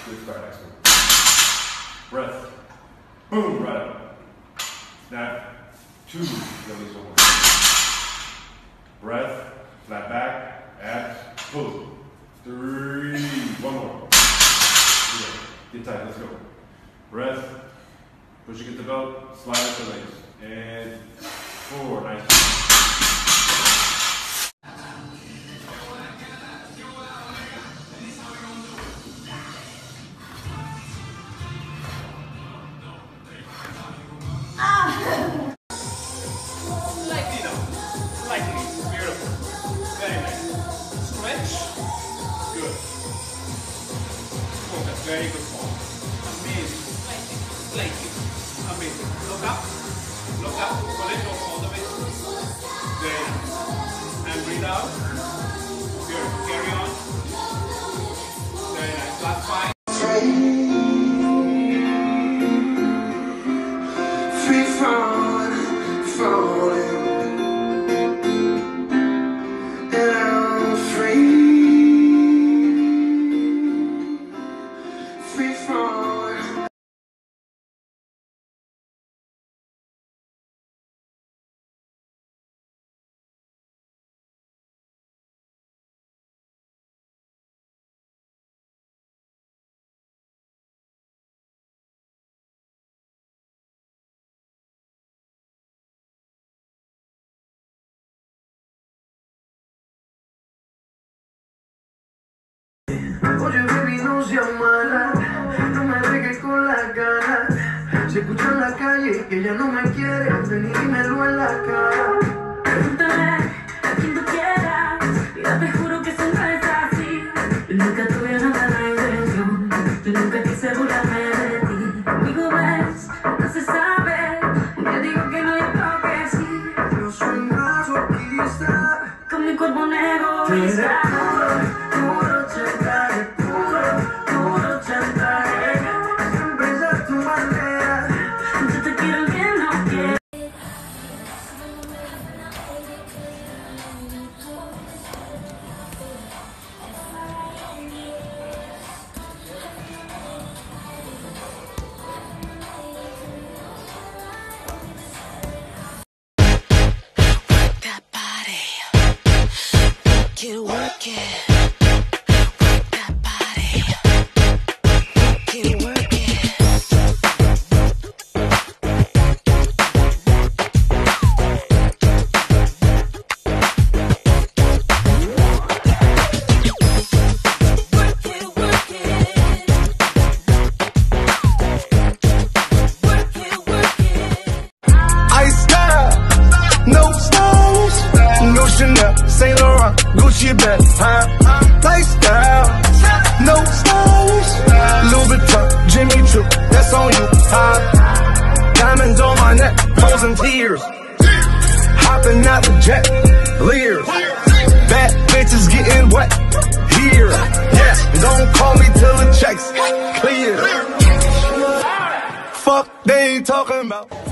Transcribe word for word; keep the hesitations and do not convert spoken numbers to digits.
Good start, excellent. Breath. Boom, right up. Snap. Two, release one more. Breath, flat back, abs, pull. Three, one more. Get tight, let's go. Breath, push against the belt, slide up the legs. And four, nice. Slightly down. Slightly. Beautiful. Very nice. Stretch. Good. Focus. Very good form. Amazing. Slightly. Slightly. Amazing. Look up. Look up. Pull it over all the way. Very nice. And breathe out. Good. Carry on. Very nice. Last five. Free falling, falling, and I'm free, free falling. Oye, baby, no seas mala, no me dejes con las ganas. Se escucha en la calle que ella no me quiere, ven y dímelo en la cara. Pregúntame a quien tú quieras, yo te juro que eso no es así. Yo nunca tuve nada de intención, yo nunca quise burlarme de ti. Conmigo ves, no se sabe, te digo que no, yo creo que sí. Yo soy masoquista, Con mi cuerpo negro egoísta. puro chantaje, puro, puro chantaje. Siempre es a tu manera. Yo te quiero que no quiero. That body, work it, work it. That body, work it, work it. Work it, work it. Work it, work it. Ice style, no stones, no Chanel, Saint Laurent, Gucci belt, huh? Lifestyle, no stones, Louis Vuitton, Jimmy Choo, that's on you, huh? Diamonds on my neck, frozen tears, hopping out the jet, leers, bad bitches getting wet, here, yeah, don't call me till the checks clear. Fuck they ain't talking about.